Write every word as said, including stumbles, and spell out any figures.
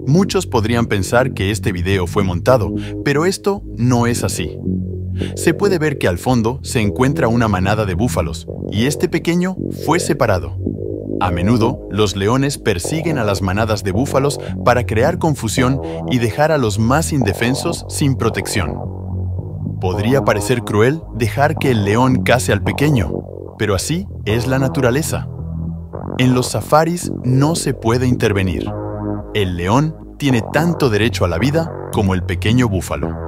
Muchos podrían pensar que este video fue montado, pero esto no es así. Se puede ver que al fondo se encuentra una manada de búfalos, y este pequeño fue separado. A menudo, los leones persiguen a las manadas de búfalos para crear confusión y dejar a los más indefensos sin protección. Podría parecer cruel dejar que el león case al pequeño, pero así es la naturaleza. En los safaris no se puede intervenir. El león tiene tanto derecho a la vida como el pequeño búfalo.